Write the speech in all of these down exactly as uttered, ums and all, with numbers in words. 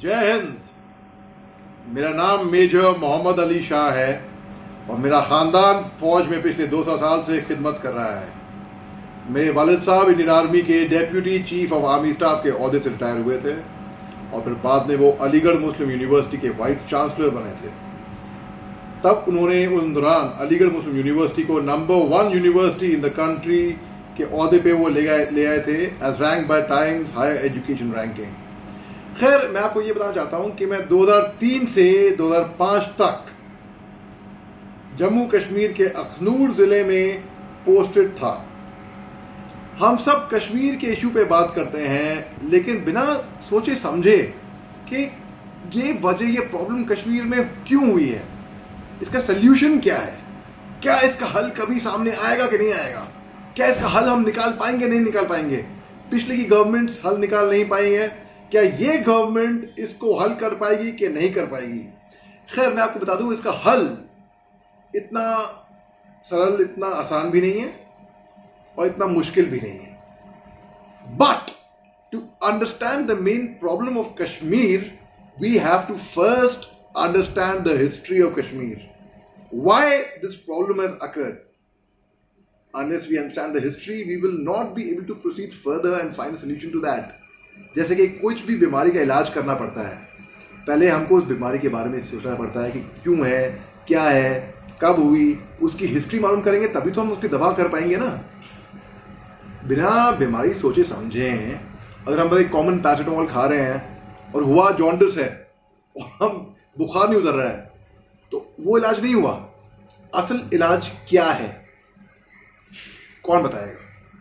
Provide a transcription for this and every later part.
जय हिंद। मेरा नाम मेजर मोहम्मद अली शाह है और मेरा ख़ानदान फौज में पिछले दो सौ साल से खिदमत कर रहा है। मेरे वालिद साहब इंडियन आर्मी के deputy chief of army staff के ओहदे से रिटायर हुए थे और फिर बाद में वो अलीगढ़ मुस्लिम यूनिवर्सिटी के वाइस चांसलर बने थे। तब उन्होंने उन दौरान अलीगढ़ मुस्लिम यूनिवर्सिटी को number one university in the country के ओहदे पे वो ले गए ले आए थे as rank by Times Higher Education ranking. खैर, मैं आपको ये बताना चाहता हूं कि मैं दो हज़ार तीन से दो हज़ार पाँच तक जम्मू कश्मीर के अखनूर जिले में पोस्टेड था। हम सब कश्मीर के इशू पे बात करते हैं, लेकिन बिना सोचे समझे कि ये वजह, ये प्रॉब्लम कश्मीर में क्यों हुई है, इसका सल्यूशन क्या है, क्या इसका हल कभी सामने आएगा कि नहीं आएगा, क्या इसका हल हम निकाल पाएंगे नहीं निकाल पाएंगे। पिछले की गवर्नमेंट्स हल निकाल नहीं पाई है, क्या ये गवर्नमेंट इसको हल कर पाएगी कि नहीं कर पाएगी। खैर, मैं आपको बता दूं, इसका हल इतना सरल, इतना आसान भी नहीं है और इतना मुश्किल भी नहीं है। But to understand the main problem of Kashmir, we have to first understand the history of Kashmir, why this problem has occurred. Unless we understand the history, we will not be able to proceed further and find a solution to that. जैसे कि कुछ भी बीमारी का इलाज करना पड़ता है, पहले हमको उस बीमारी के बारे में सोचना पड़ता है कि क्यों है, क्या है, कब हुई, उसकी हिस्ट्री मालूम करेंगे तभी तो हम उसकी दवा कर पाएंगे ना। बिना बीमारी सोचे समझे अगर हम एक कॉमन पैरासिटामोल खा रहे हैं और हुआ जॉन्डिस है और हम बुखार नहीं उतर रहा है, तो वो इलाज नहीं हुआ। असल इलाज क्या है, कौन बताएगा?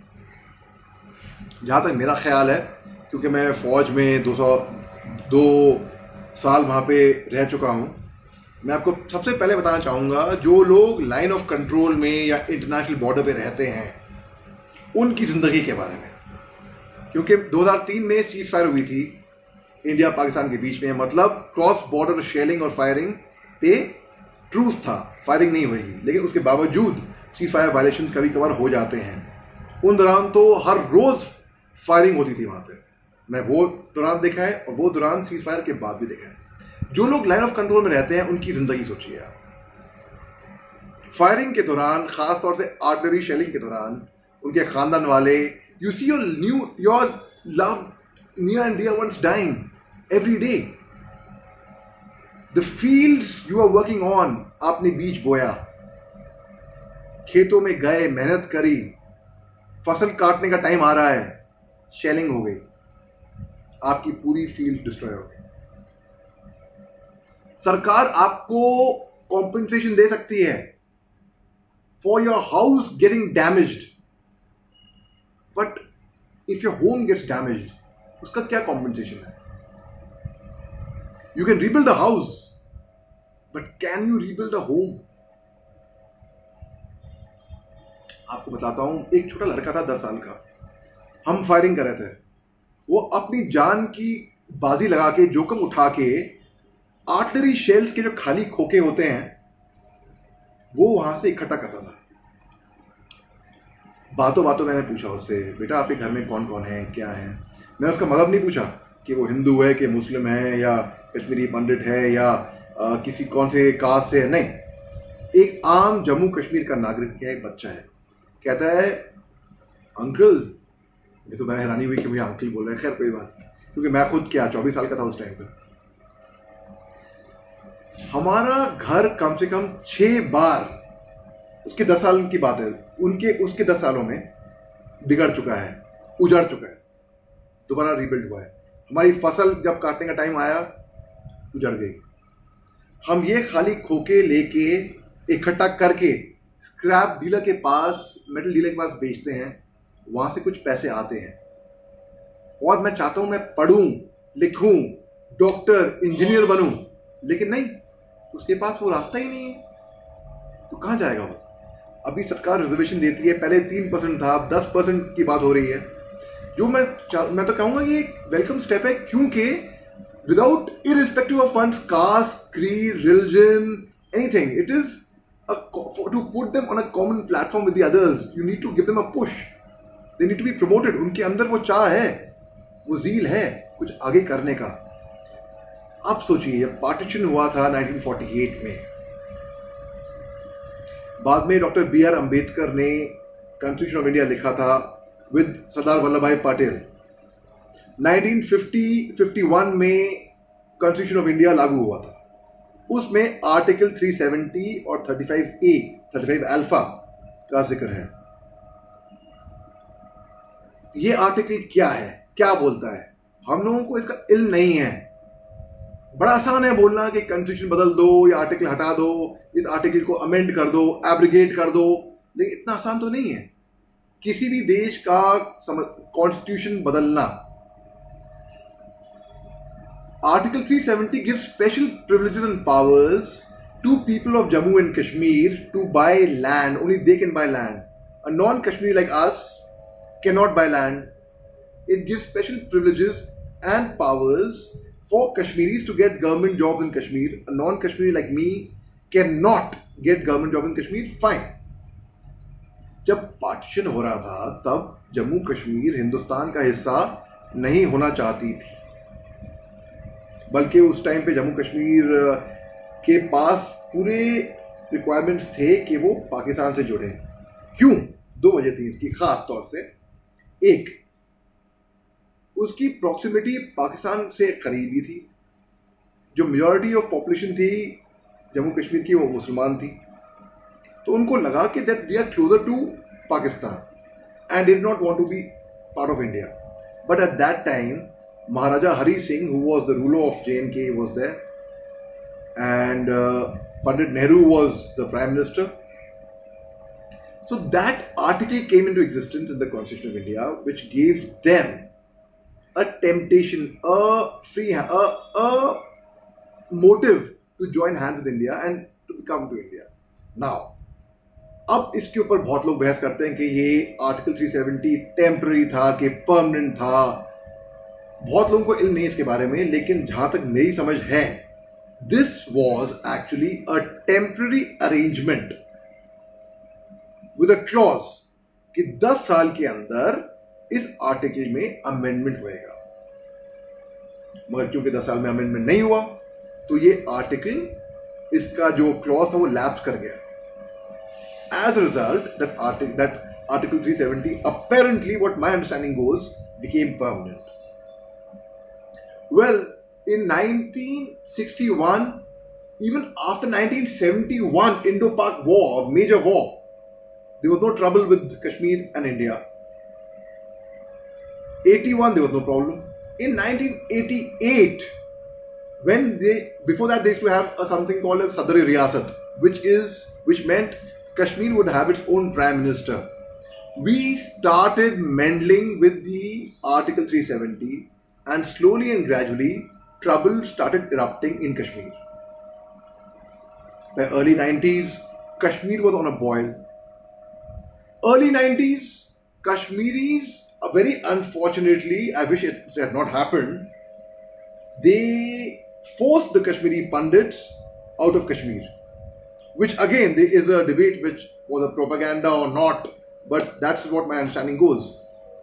जहां तक मेरा ख्याल है, क्योंकि मैं फौज में दो सौ दो साल वहां पे रह चुका हूं, मैं आपको सबसे पहले बताना चाहूंगा, जो लोग लाइन ऑफ कंट्रोल में या इंटरनेशनल बॉर्डर पे रहते हैं उनकी जिंदगी के बारे में। क्योंकि दो हज़ार तीन में सीज फायर हुई थी इंडिया पाकिस्तान के बीच में, मतलब क्रॉस बॉर्डर शेलिंग और फायरिंग पे ट्रूस था, फायरिंग नहीं हुई, लेकिन उसके बावजूद सीज फायर वायलेशन कभी कभार हो जाते हैं। उन दौरान तो हर रोज फायरिंग होती थी वहां पे। मैं वो दौरान देखा है और वो दौरान सीज फायर के बाद भी देखा है। जो लोग लाइन ऑफ कंट्रोल में रहते हैं उनकी जिंदगी सोचिए आप। फायरिंग के दौरान, खासतौर से आर्टिलरी शेलिंग के दौरान, उनके खानदान वाले, you see your new your love near and dear ones dying every day. The fields you are working on, आपने बीज बोया, खेतों में गए, मेहनत करी, फसल काटने का टाइम आ रहा है, शेलिंग हो गई, आपकी पूरी फील्ड डिस्ट्रॉय हो गई। सरकार आपको कॉम्पेंसेशन दे सकती है for your house getting damaged, but if your home gets damaged, उसका क्या कॉम्पेंसेशन है? You can rebuild the house, but can you rebuild the home? आपको बताता हूं, एक छोटा लड़का था दस साल का, हम फायरिंग कर रहे थे, वो अपनी जान की बाजी लगा के, जोखिम उठा के, आर्टिलरी शेल्स के जो खाली खोखे होते हैं वो वहां से इकट्ठा करता था। बातों बातों मैंने पूछा उससे, बेटा आपके घर में कौन कौन है, क्या है। मैंने उसका मजहब नहीं पूछा कि वो हिंदू है कि मुस्लिम है या कश्मीरी पंडित है या आ, किसी कौन से कास्ट से है, नहीं। एक आम जम्मू कश्मीर का नागरिक है, एक बच्चा है, कहता है अंकल, ये तो मैं हैरानी हुई कि मुझे अंकल बोल रहे हैं। खैर कोई बात नहीं, क्योंकि मैं खुद क्या चौबीस साल का था उस टाइम पे। हमारा घर कम से कम छह बार, उसके दस साल की बात है, उनके उसके दस सालों में बिगड़ चुका है, उजड़ चुका है, दोबारा रीबिल्ड हुआ है। हमारी फसल जब काटने का टाइम आया उजड़ गई। हम ये खाली खोखे लेके इकट्ठा करके स्क्रैप डीलर के पास, मेटल डीलर के पास बेचते हैं, वहां से कुछ पैसे आते हैं। और मैं चाहता हूं मैं पढ़ूं, लिखूं, डॉक्टर, इंजीनियर बनूं, लेकिन नहीं, उसके पास वो रास्ता ही नहीं है, तो कहां जाएगा वो? अभी सरकार रिजर्वेशन देती है, पहले तीन परसेंट था, अब दस परसेंट की बात हो रही है, जो मैं मैं तो कहूंगा ये एक वेलकम स्टेप है, क्योंकि without irrespective of funds, caste, creed, religion, anything, it is to put them on a common platform with the others, you need to give them a push. They need to be promoted. उनके अंदर वो चाह है, वो zeal है कुछ आगे करने का। आप सोचिए, जब पार्टीशन हुआ था नाइनटीन फोर्टी एट में, बाद में डॉक्टर बी आर अम्बेडकर ने कॉन्स्टिट्यूशन ऑफ इंडिया लिखा था with Sardar Vallabhbhai Patel. Nineteen fifty fifty one में कॉन्स्टिट्यूशन ऑफ इंडिया लागू हुआ था। उसमें आर्टिकल थ्री सेवेंटी और thirty five A, thirty five alpha का जिक्र है। ये आर्टिकल क्या है, क्या बोलता है, हम लोगों को इसका इल्म नहीं है। बड़ा आसान है बोलना कि कॉन्स्टिट्यूशन बदल दो या आर्टिकल हटा दो, इस आर्टिकल को अमेंड कर दो, एब्रिगेट कर दो, लेकिन इतना आसान तो नहीं है किसी भी देश का कॉन्स्टिट्यूशन बदलना। Article three seventy gives special privileges and powers to people of Jammu and Kashmir to buy land. Only they can buy land. A non-Kashmiri like us cannot buy land. It gives special privileges and powers for Kashmiris to get government jobs in Kashmir. A non-Kashmiri like me cannot get government job in Kashmir. Fine. जब partition हो रहा था तब जम्मू कश्मीर हिंदुस्तान का हिस्सा नहीं होना चाहती थी, बल्कि उस टाइम पे जम्मू कश्मीर के पास पूरे रिक्वायरमेंट्स थे कि वो पाकिस्तान से जुड़े। क्यों? दो वजह थी इसकी खास तौर से। एक, उसकी प्रॉक्सिमिटी पाकिस्तान से करीबी थी। जो मेजॉरिटी ऑफ पॉपुलेशन थी जम्मू कश्मीर की वो मुसलमान थी, तो उनको लगा कि that we are closer to Pakistan and did not want to be part of India. But at that time Maharaja Hari Singh, who was the ruler of J and K, was there, and uh, Pandit Nehru was the Prime Minister. So that article came into existence in the Constitution of India, which gave them a temptation, a free, a, a motive to join hands with India and to come to India. Now, अब इसके ऊपर बहुत लोग बहस करते हैं कि ये आर्टिकल थ्री सेवेंटी टेम्पररी था कि परमानेंट था। बहुत लोगों को इल्म नहीं इसके बारे में, लेकिन जहां तक मेरी समझ है, this was actually a temporary arrangement with a clause कि दस साल के अंदर इस आर्टिकल में अमेंडमेंट होएगा। मगर क्योंकि दस साल में अमेंडमेंट नहीं हुआ, तो ये आर्टिकल, इसका जो क्लॉज था वो लैप्स कर गया। As a result, that article that article three seventy apparently, what my understanding goes, became permanent. Well, in nineteen sixty-one, even after nineteen seventy-one Indo-Pak war, major war, there was no trouble with Kashmir and India. eighty-one, there was no problem. In nineteen eighty-eight, when they, before that they used to have a, something called a Sadri Riyasat, which is, which meant Kashmir would have its own Prime Minister. We started meddling with the Article three seventy, and slowly and gradually trouble started erupting in Kashmir. By early nineties, Kashmir was on a boil. Early nineties, Kashmiris, uh, very unfortunately, I wish it had not happened, they forced the Kashmiri Pandits out of Kashmir. Which again, there is a debate which was a propaganda or not, but that's what my understanding goes.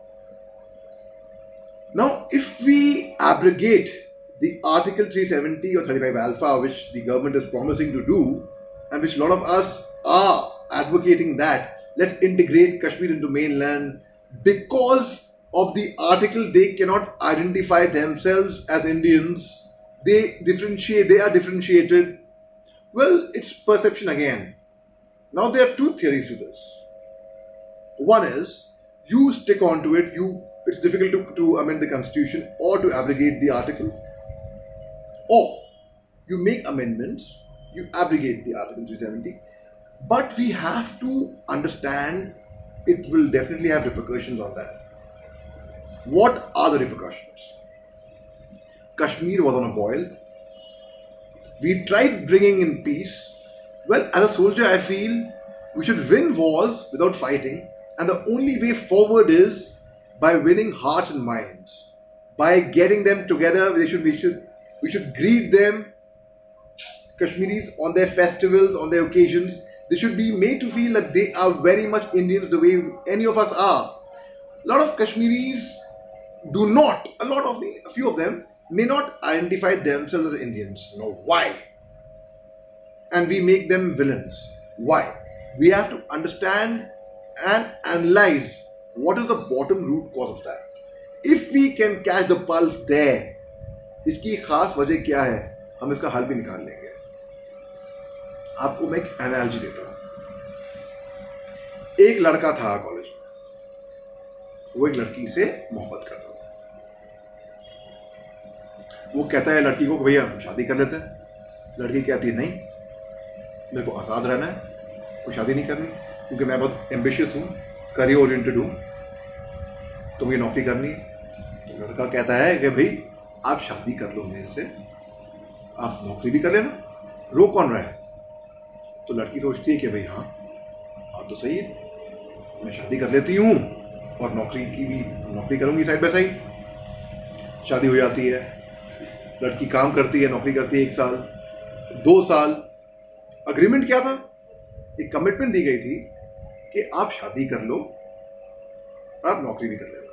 Now, if we abrogate the Article three seventy or thirty-five alpha, which the government is promising to do, and which a lot of us are advocating that, let's integrate Kashmir into mainland, because of the article they cannot identify themselves as Indians, they differentiate, they are differentiated. Well, it's perception again. Now, there are two theories to this. One is, you stick on to it, you it's difficult to, to amend the constitution or to abrogate the article, or you make amendments, you abrogate the article three seventy, but we have to understand it will definitely have repercussions on that. What are the repercussions? Kashmir was on a boil. We tried bringing in peace. Well, as a soldier, I feel we should win wars without fighting, and the only way forward is by winning hearts and minds, by getting them together. They should, we should, we should greet them, Kashmiris, on their festivals, on their occasions. They should be made to feel that they are very much Indians the way any of us are. A lot of Kashmiris do not, a lot of, a few of them may not identify themselves as Indians. Now, why? And we make them villains. Why? We have to understand and analyze what is the bottom root cause of that. If we can catch the pulse there, इसकी खास वजह क्या है, हम इसका हल भी निकाल लेंगे. आपको मैं एक एनालॉजी देता हूं. एक लड़का था कॉलेज में, वो एक लड़की से मोहब्बत करता था. वो कहता है लड़की को भैया हम शादी कर लेते हैं. लड़की कहती है नहीं, मेरे को आज़ाद रहना है, कोई शादी नहीं करनी, क्योंकि मैं बहुत एम्बिशियस हूँ, करियर ओरिएंटेड हूँ, तो मुझे नौकरी करनी है. तो लड़का कहता है कि भाई आप शादी कर लो मेरे से, आप नौकरी भी कर लेना, रोक कौन रहा है. तो लड़की सोचती है कि भाई हाँ बात तो सही है, मैं शादी कर लेती हूँ और नौकरी की भी नौकरी करूँगी साइड बाय साइड. शादी हो जाती है, लड़की काम करती है, नौकरी करती है, एक साल, दो साल. अग्रीमेंट क्या था? एक कमिटमेंट दी गई थी कि आप शादी कर लो, आप नौकरी भी कर लेना.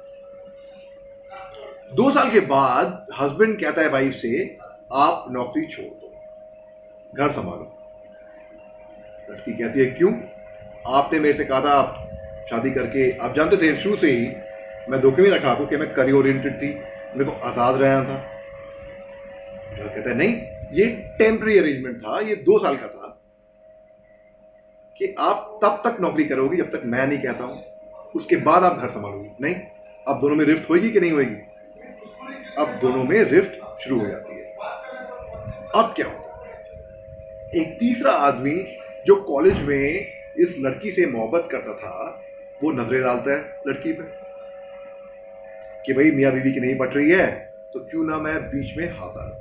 दो साल के बाद हस्बैंड कहता है वाइफ से आप नौकरी छोड़ दो, घर संभालो. लड़की कहती है क्यों? आपने मेरे से कहा था आप शादी करके, आप जानते थे शुरू से ही मैं धोखे में रखा आपको कि मैं करियर ओरिएंटेड थी, मेरे को आज़ाद रहना था. कहता है नहीं, ये टेम्पररी अरेंजमेंट था, ये दो साल का था कि आप तब तक नौकरी करोगी जब तक मैं नहीं कहता हूं, उसके बाद आप घर संभालोगी. नहीं, अब दोनों में रिफ्ट होगी कि नहीं होगी? अब दोनों में रिफ्ट शुरू हो जाती है. अब क्या होता है? एक तीसरा आदमी जो कॉलेज में इस लड़की से मोहब्बत करता था, वो नजरें डालता है लड़की पे कि भाई मियां बीवी की नहीं पट रही है, तो क्यों ना मैं बीच में हाथ डालूं.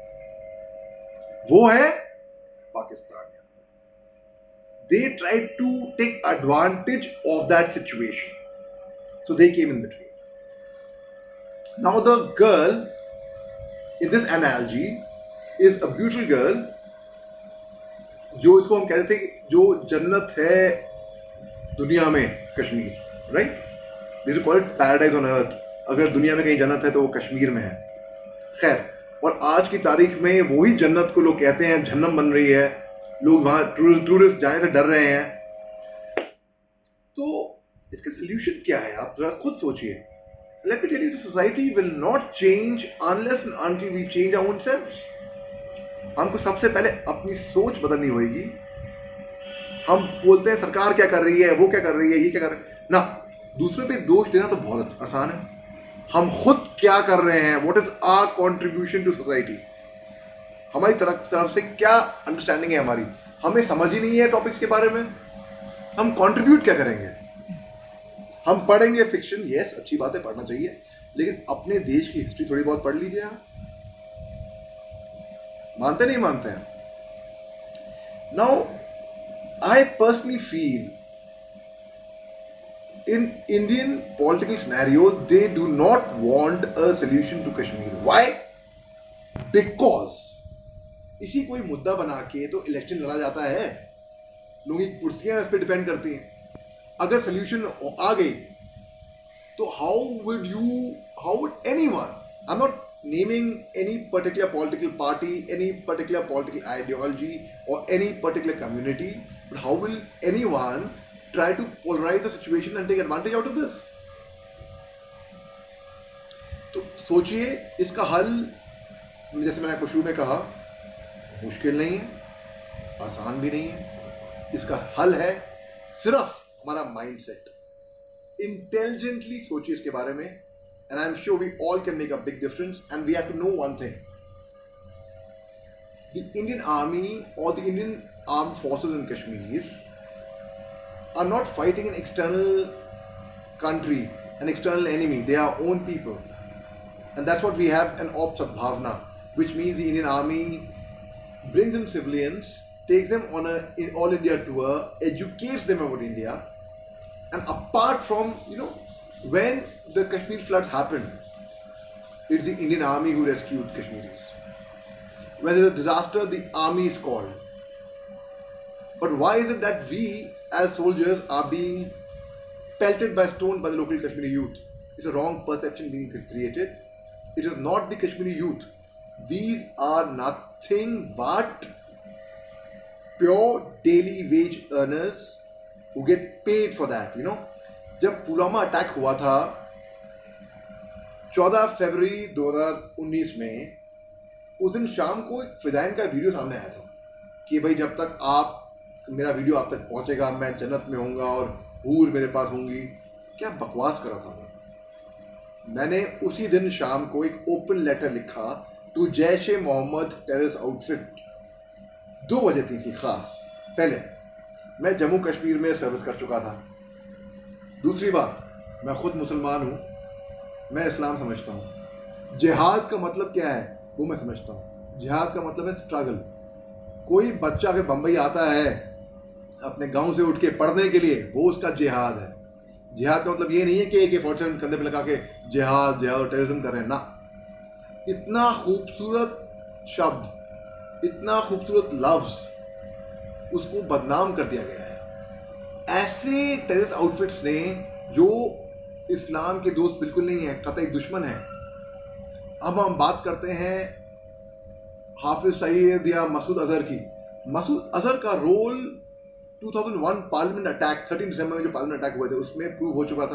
वो है Pakistan. They tried to take advantage of that situation, so they came in between. Now the girl in this analogy is a beautiful girl, जो इसको हम कहते थे कि जो जन्नत है दुनिया में, Kashmir, right? This is called paradise on earth. अगर दुनिया में कहीं जन्नत है तो वो कश्मीर में है. खैर, और आज की तारीख में वही जन्नत को लोग कहते हैं जहन्नम बन रही है, लोग वहां टूरिस्ट जाने से डर रहे हैं. तो इसका सोल्यूशन क्या है? आप जरा खुद सोचिए. Let me tell you, the society will not change unless and until we change our own selves. हमको सबसे पहले अपनी सोच बदलनी होगी. हम बोलते हैं सरकार क्या कर रही है, वो क्या कर रही है, ये क्या कर रही है ना. दूसरे पे दोष देना तो बहुत आसान है. हम खुद क्या कर रहे हैं, what is our contribution to society, हमारी तरफ तरफ से क्या अंडरस्टैंडिंग है हमारी. हमें समझ ही नहीं है टॉपिक्स के बारे में, हम कंट्रीब्यूट क्या करेंगे? हम पढ़ेंगे फिक्शन, यस अच्छी बात है, पढ़ना चाहिए, लेकिन अपने देश की हिस्ट्री थोड़ी बहुत पढ़ लीजिए. आप मानते नहीं मानते हैं? Now I personally feel in Indian political scenario, they do not want a solution to Kashmir. Why? Because इसी कोई मुद्दा बना के तो इलेक्शन लड़ा जाता है, लोगों की कुर्सियां इस पर डिपेंड करती हैं. अगर सोल्यूशन आ गई तो how would you, how would anyone, I am not naming any particular political party, any particular political ideology और any particular community, but how will anyone try to polarize the situation and take advantage out of this? तो सोचिए, इसका हल जैसे मैंने आपको शुरू में कहा, मुश्किल नहीं है, आसान भी नहीं है. इसका हल है सिर्फ हमारा माइंडसेट. इंटेलिजेंटली सोचिए इसके बारे में, and I am sure we all can make a big difference. And we have to know one thing, the Indian army और the Indian armed forces in Kashmir are not fighting an external country, an external enemy. They are our own people. And that's what we have, an ops sadbhavna, which means the Indian army brings in civilians, takes them on a in all India tour, educates them about India. And apart from, you know, when the Kashmir floods happened, it's the Indian army who rescued Kashmiris. When there's a disaster, the army is called. But why is it that we as soldiers are being pelted by stone by the local Kashmiri youth? It's a wrong perception being created. It is not the Kashmiri youth. These are nothing but pure daily wage earners who get paid for that, you know. जब Pulwama attack हुआ था चौदह फरवरी दो हज़ार उन्नीस में, उस दिन शाम को एक फिदाइन का वीडियो सामने आया था कि भाई जब तक आप मेरा वीडियो आप तक पहुंचेगा मैं जन्नत में होऊंगा और हूर मेरे पास होंगी। क्या बकवास करा था वो। मैंने उसी दिन शाम को एक ओपन लेटर लिखा to Jaish e Mohammed terrorist outfit. दो बजे थी इसकी खास। पहले मैं जम्मू कश्मीर में सर्विस कर चुका था। दूसरी बात, मैं खुद मुसलमान हूँ, मैं इस्लाम समझता हूँ। जिहाद का मतलब क्या है वो मैं समझता हूँ। जिहाद का मतलब है स्ट्रगल। कोई बच्चा अगर बम्बई आता है अपने गांव से उठ के पढ़ने के लिए, वो उसका जिहाद है। जिहाद का मतलब ये नहीं है कि एक फॉर्चून कंधे पे लगा के जिहाद जिहाद और टेररिज्म कर रहे हैं ना। इतना खूबसूरत शब्द, इतना खूबसूरत लफ्ज, उसको बदनाम कर दिया गया है ऐसे टेररिस्ट आउटफिट्स ने जो इस्लाम के दोस्त बिल्कुल नहीं है, कतई दुश्मन है। अब हम बात करते हैं हाफिज सईद या मसूद अजहर की। मसूद अजहर का रोल दो हज़ार एक पार्लियामेंट अटैक, तेरह दिसंबर में जो पार्लियामेंट अटैक हुए थे उसमें प्रूव हो चुका था।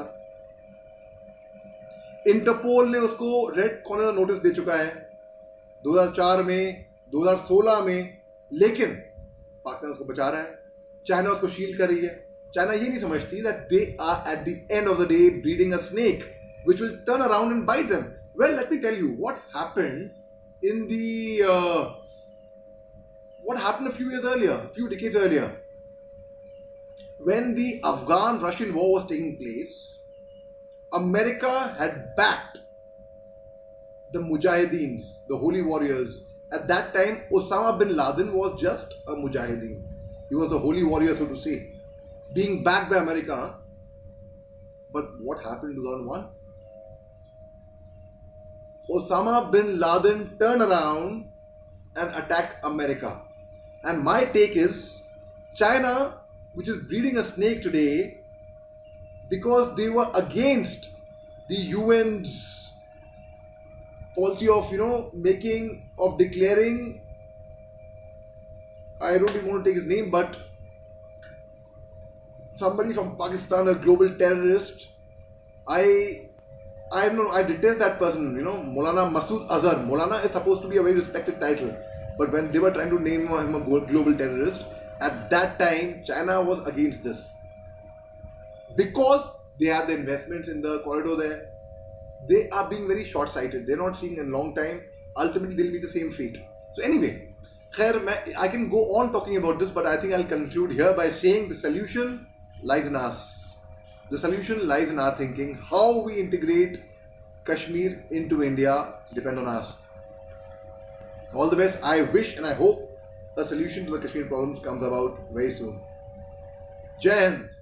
इंटरपोल ने उसको रेड कॉर्नर नोटिस दे चुका है दो हज़ार चार में, दो हज़ार सोलह में, लेकिन पाकिस्तान उसको बचा रहा है। चाइना उसको शील्ड कर रही है। चाइना ये नहीं समझती that they are at the end of the day breeding a snake which will turn around and bite them. Well, let me tell you what happened in the what happened a few years earlier, a few decades earlier, when the Afghan-Russian war was taking place. America had backed the Mujahideens, the holy warriors. At that time, Osama bin Laden was just a Mujahideen. He was the holy warrior, so to say, being backed by America. But what happened in two thousand one? Osama bin Laden turned around and attacked America. And my take is, China, which is breeding a snake today, because they were against the U N's policy of, you know, making, of declaring, I don't even want to take his name, but somebody from Pakistan a global terrorist. I, I don't know, I detest that person, you know, Maulana Masood Azhar. Maulana is supposed to be a very respected title. But when they were trying to name him a global terrorist, at that time, China was against this. Because they have the investments in the corridor there, they are being very short-sighted. They're not seeing in a long time. Ultimately, they'll meet the same fate. So anyway, khair, I can go on talking about this, but I think I'll conclude here by saying the solution lies in us. The solution lies in our thinking. How we integrate Kashmir into India depends on us. All the best. I wish and I hope a solution to the Kashmir problems comes about very soon. Jai Hind.